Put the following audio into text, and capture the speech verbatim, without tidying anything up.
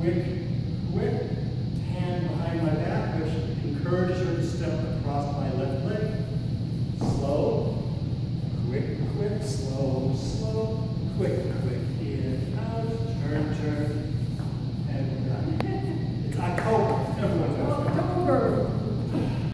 quick, quick. Hand behind my back, which encourages her to step across my left leg. Slow, quick, quick, slow, slow, quick, quick. In, out, turn, turn.